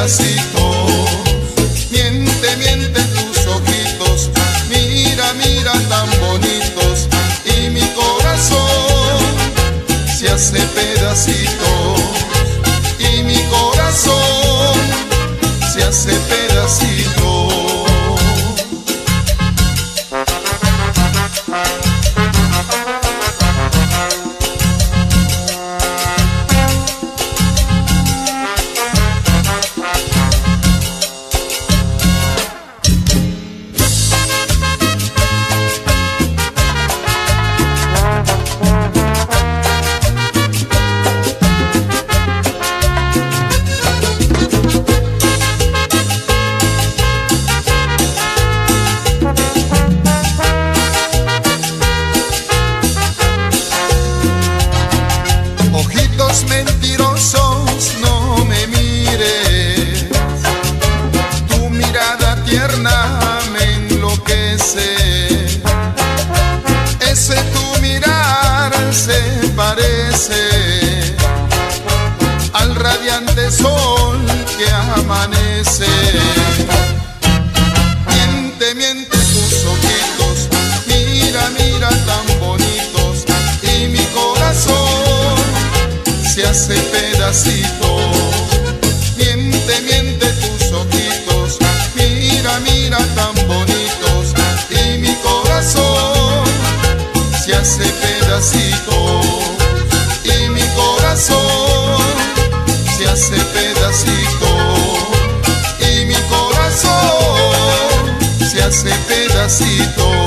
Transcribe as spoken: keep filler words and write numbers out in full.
pedacitos. Miente, miente tus ojitos, mira, mira tan bonitos, y mi corazón se hace pedacitos, y mi corazón se hace pedacitos. Mentirosos, no me mires, tu mirada tierna me enloquece. Ese tu mirar se parece al radiante sol que amanece. Miente, miente tus ojitos, mira, mira tan bonitos, y mi corazón se hace pedacitos. Miente, miente tus ojitos, mira, mira tan bonitos, y mi corazón se hace pedacitos, y mi corazón se hace pedacitos, y mi corazón se hace pedacitos.